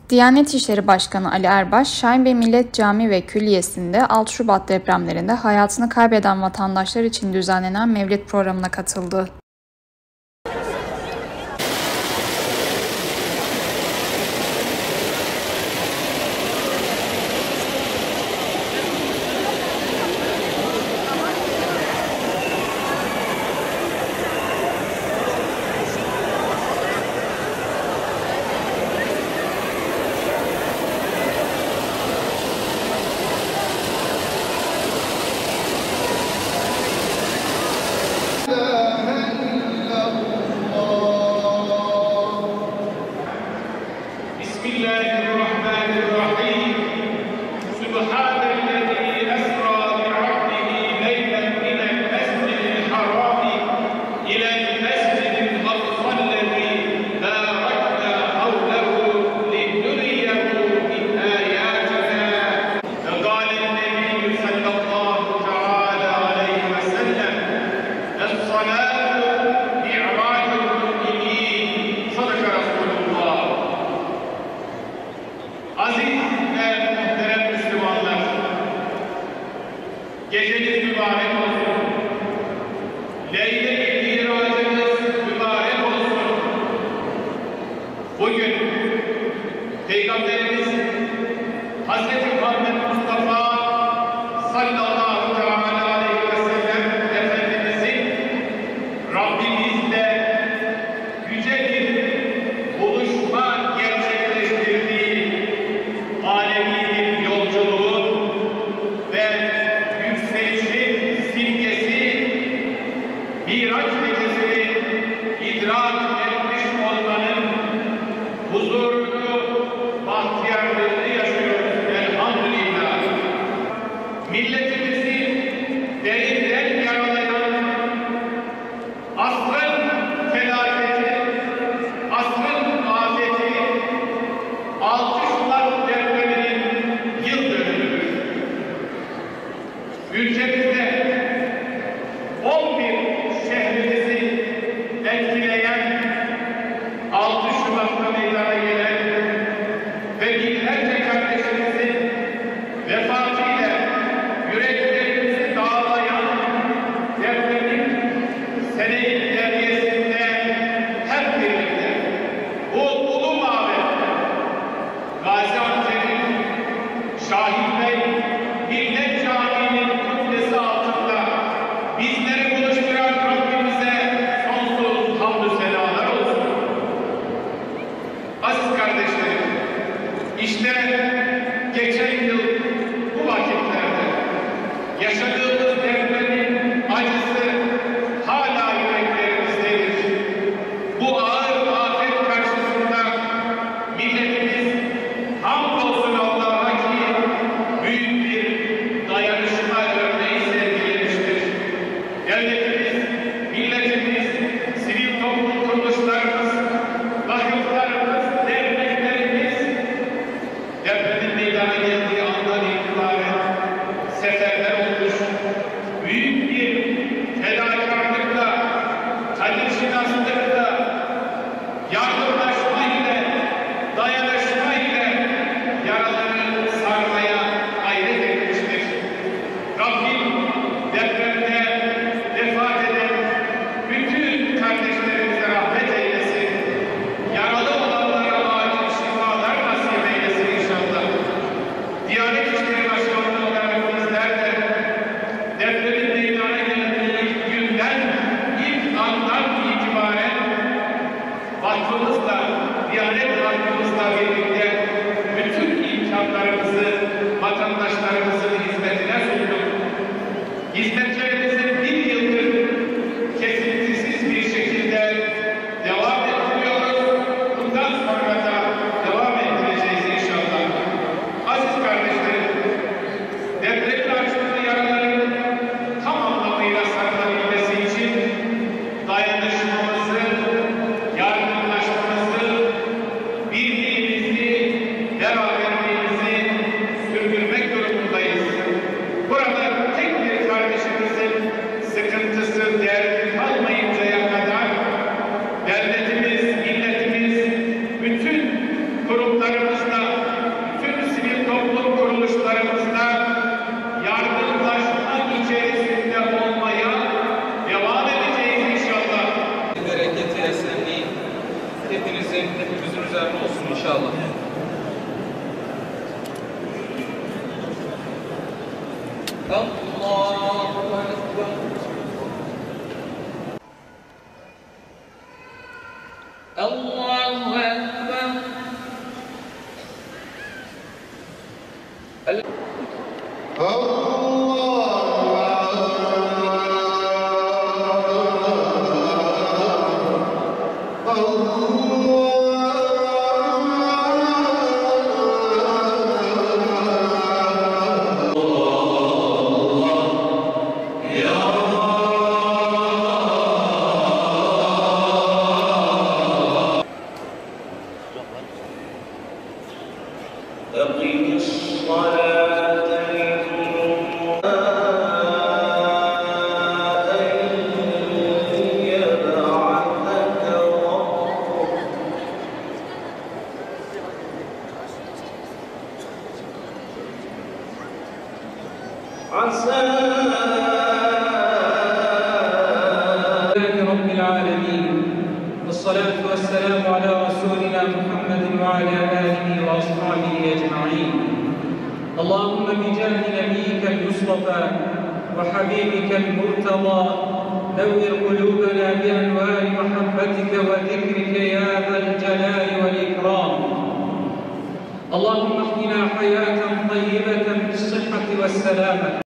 Diyanet İşleri Başkanı Ali Erbaş, Şahinbey Millet Camii ve Külliyesi'nde 6 Şubat depremlerinde hayatını kaybeden vatandaşlar için düzenlenen Mevlid programına katıldı. Bismillahirrahmanirrahim. Subhanellezî esrâ bi'abdihi leylen minel mescidil harâmi ilel mescidil aksallezî bâraknâ havlehu linuriyehu min âyâtinâ. Ve gâlen nebiyyü sallallahu teâlâ aleyhi ve sellem es-salâtu mi'râcul mu'minîn. Sadaka Resulullah. Aziz ve muhterem Müslümanlar, geceniz mübarek olsun, Leyle-i Miracınız mübarek olsun. Bugün Peygamberimiz Hazreti Muhammed Mustafa sallallahu aleyhi ve sellem Efendimizin Rabbimizle yüce bir buluşma gerçekleştirdiği manevi bir yolculuğun ve yükselişin simgesi Miraç gecesini idrak etmiş olmanın huzurunu, bahtiyarlığını yaşıyoruz elhamdülillah. Milletimizi derinden yaralayan asrın felaketi, asrın afeti 6 Şubat depreminin yıl dönümüdür. Ülkemizde 11 şehrimizi etkileyen 6 Şubat'ta meydana gelen ve binlerce kardeşimizin vefatıyla yüreklerimizi dağlayan depremin seneyi deryesinde hep birlikte bu ulu mabette Gaziantep'in Şahinbey Millet Camii'nin kubbesi altında bizleri buluşturan Rabbimize sonsuz hamdü senalar olsun. Aziz kardeşlerim, işte geçen yıl bu vakitlerde yaşadığımız depremin acısı hala yüreklerimizdedir. Bu ağır afet karşısında milletimiz hamdolsun Allah'a ki büyük bir dayanışma örneği sergilemiştir. Devletimiz, milletimiz, sivil toplum kuruluşlarımız, vakıflarımız, derneklerimiz depremin meydana geldiği andan itibaren seferber olmuş, büyük bir fedakarlıkla, kaderşinaslıkla, yardımlaşma ile, dayanışma ile yaraları sarmaya gayret etmiştir. Rabbim depremde vefat eden bütün kardeşlerimize rahmet eylesin. Yaralı olanlara acil şifalar nasip eylesin inşallah. Diyanet İşleri Başkanlığı olarak bizler de depremin meydana geldiği ilk günden, ilk andan itibaren vakfımızla, Diyanet Vakfımızla birlikte bütün imkanlarımızı vatandaşlarımızın hizmetine sunduk. Hizmetlerimizi bir yıldır kesintisiz bir şekilde devam ettiriyoruz. Bundan sonra da devam ettireceğiz inşallah. Aziz kardeşlerim, depremin açtığı yaraların tam anlamıyla sarılabilmesi için dayanışmamızı, yardımlaşmamızı, birliğimizi, beraberliğimizi sürdürmek durumundayız. Burada tek bir kardeşimizin sıkıntısı, derdi kalmayıncaya kadar devletimiz, milletimiz, bütün kurumlarımızla شاء الله. الله أكبر. الله أكبر. أقم الصلاة يبعثك ربك عسى رب العالمين، والصلاة والسلام على رسولنا محمد وعلى آله وأصحابه أجمعين. اللهم بجاه نبيك المصطفى وحبيبك المرتضى نور قلوبنا بأنوار محبتك وذكرك يا ذا الجلال والإكرام. اللهم احينا حياة طيبة بالصحة والسلامة